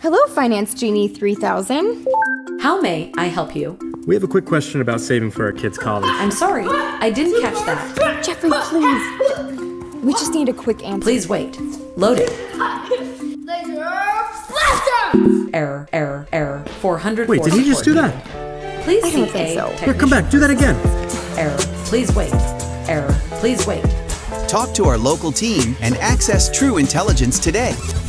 Hello, Finance Genie 3000. How may I help you? We have a quick question about saving for our kids' college. I'm sorry, I didn't catch that. Jeffrey, please. We just need a quick answer. Please wait. Loaded. Error. 400. Wait, did he just do that? Please I see don't think a so. technician. Here, come back, do that again. Error. Please wait. Error. Please wait. Talk to our local team and access true intelligence today.